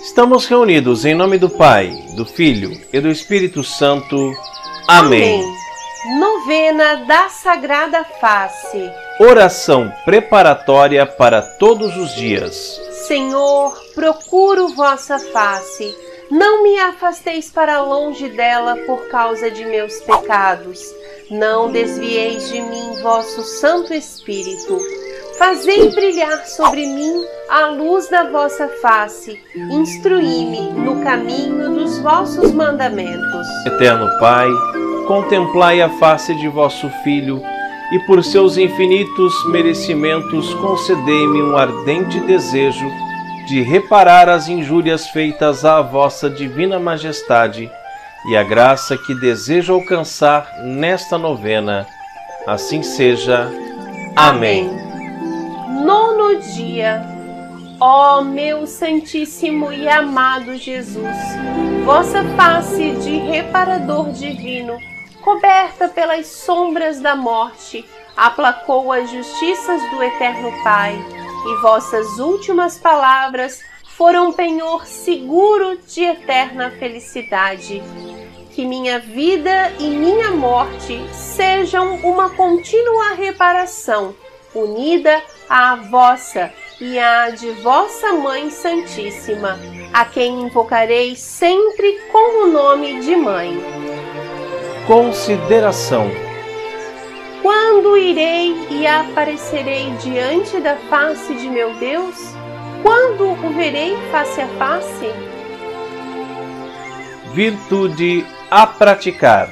Estamos reunidos em nome do Pai, do Filho e do Espírito Santo. Amém. Novena da Sagrada Face. Oração preparatória para todos os dias. Senhor, procuro vossa face. Não me afasteis para longe dela por causa de meus pecados. Não desvieis de mim vosso Santo Espírito. Fazei brilhar sobre mim a luz da vossa face. Instruí-me no caminho dos vossos mandamentos. Eterno Pai, contemplai a face de vosso Filho e por seus infinitos merecimentos concedei-me um ardente desejo de reparar as injúrias feitas à vossa divina majestade e a graça que desejo alcançar nesta novena. Assim seja. Amém. Nono dia. Ó meu Santíssimo e amado Jesus, vossa face de reparador divino, coberta pelas sombras da morte, aplacou as justiças do Eterno Pai, e vossas últimas palavras foram penhor seguro de eterna felicidade. Que minha vida e minha morte sejam uma contínua reparação, unida à vossa e à de vossa Mãe Santíssima, a quem invocarei sempre com o nome de Mãe. Consideração. Quando irei e aparecerei diante da face de meu Deus? Quando o verei face a face? Virtude a praticar.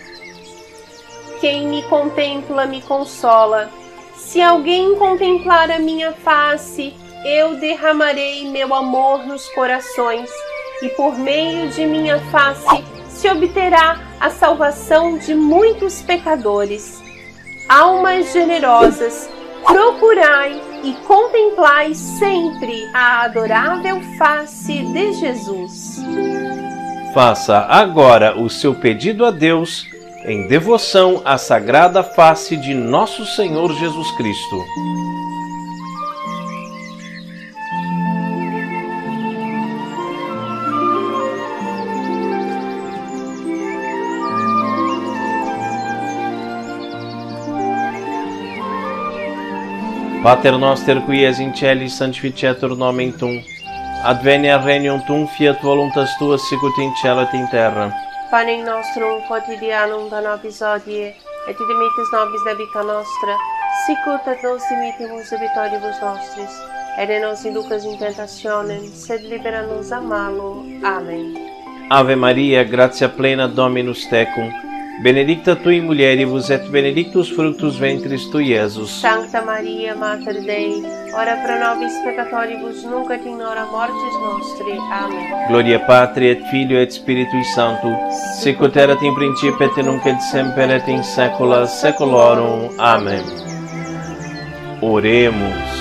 Quem me contempla me consola. Se alguém contemplar a minha face, eu derramarei meu amor nos corações, e por meio de minha face se obterá a salvação de muitos pecadores. Almas generosas, procurai e contemplai sempre a adorável face de Jesus. Faça agora o seu pedido a Deus em devoção à sagrada face de nosso Senhor Jesus Cristo. Pater noster qui es in celis sanctificetur nomen tuum, adveniat regnum tuum, fiat voluntas tua sicut in cielo et in terra. Panem nostrum quotidianum da nobis hodie, et dimitis nobis debita nostra, sicut et nos dimittimus debitoribus nostris, et ne nos inducas in tentationem, sed libera nos a malo. Amém. Ave Maria, gratia plena Dominus tecum, benedicta tu in mulieribus et benedictus fructus ventris tui, Iesus. Sancta Maria, Mater Dei, ora pro nobis peccatoribus, nunc et in hora mortis nostri. Amém. Gloria Patri et Filio et Spiritui Sancto, sicut erat in principio et nunc et semper et in saecula saeculorum. Amém. Oremos.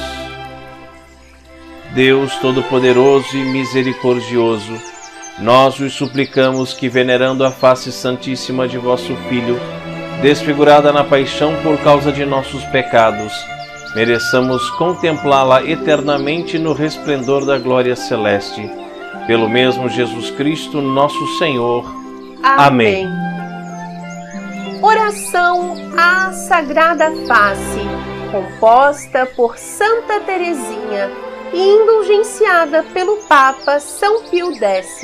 Deus Todo-Poderoso e Misericordioso, nós vos suplicamos que, venerando a face santíssima de vosso Filho, desfigurada na paixão por causa de nossos pecados, mereçamos contemplá-la eternamente no resplendor da glória celeste. Pelo mesmo Jesus Cristo, nosso Senhor. Amém. Oração à Sagrada Face, composta por Santa Teresinha e indulgenciada pelo Papa São Pio X.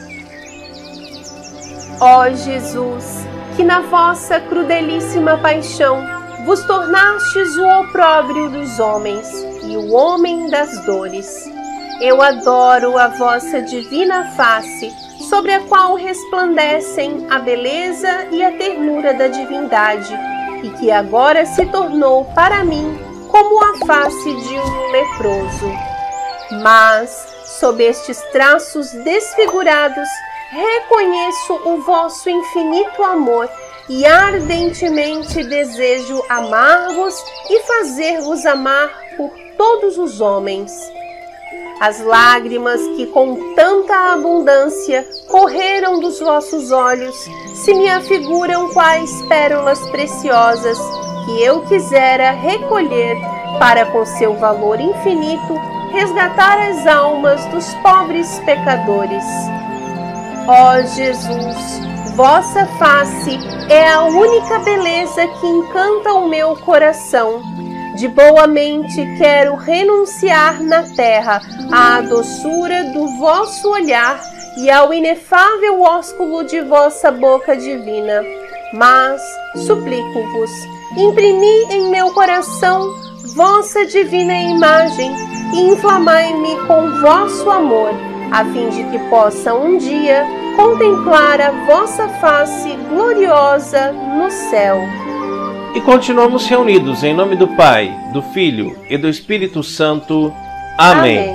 Ó Jesus, que na vossa crudelíssima paixão vos tornastes o opróbrio dos homens e o homem das dores, eu adoro a vossa divina face, sobre a qual resplandecem a beleza e a ternura da divindade, e que agora se tornou para mim como a face de um leproso. Mas, sob estes traços desfigurados, reconheço o vosso infinito amor e ardentemente desejo amar-vos e fazer-vos amar por todos os homens. As lágrimas que com tanta abundância correram dos vossos olhos se me afiguram quais pérolas preciosas que eu quisera recolher para, com seu valor infinito, resgatar as almas dos pobres pecadores. Ó Jesus, vossa face é a única beleza que encanta o meu coração. De boa mente quero renunciar na terra à doçura do vosso olhar e ao inefável ósculo de vossa boca divina. Mas, suplico-vos, imprimi em meu coração vossa divina imagem e inflamai-me com vosso amor, a fim de que possa um dia contemplar a vossa face gloriosa no céu. E continuamos reunidos em nome do Pai, do Filho e do Espírito Santo. Amém.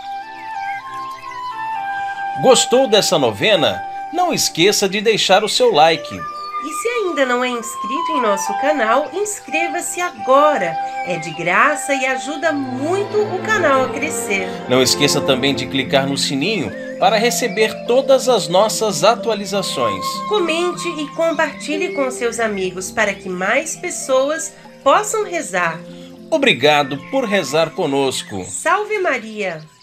Gostou dessa novena? Não esqueça de deixar o seu like. E se ainda não é inscrito em nosso canal, inscreva-se agora. É de graça e ajuda muito o canal a crescer. Não esqueça também de clicar no sininho para receber todas as nossas atualizações. Comente e compartilhe com seus amigos para que mais pessoas possam rezar. Obrigado por rezar conosco. Salve Maria!